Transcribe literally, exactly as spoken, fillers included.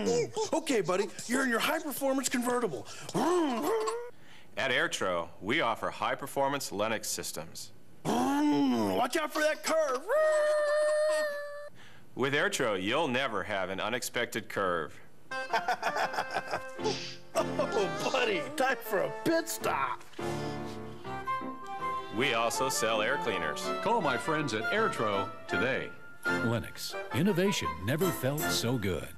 Okay, buddy, you're in your high-performance convertible. At Air-Tro, we offer high-performance Lennox systems. Watch out for that curve. With Air-Tro, you'll never have an unexpected curve. Oh, buddy, time for a pit stop. We also sell air cleaners. Call my friends at Air-Tro today. Lennox. Innovation never felt so good.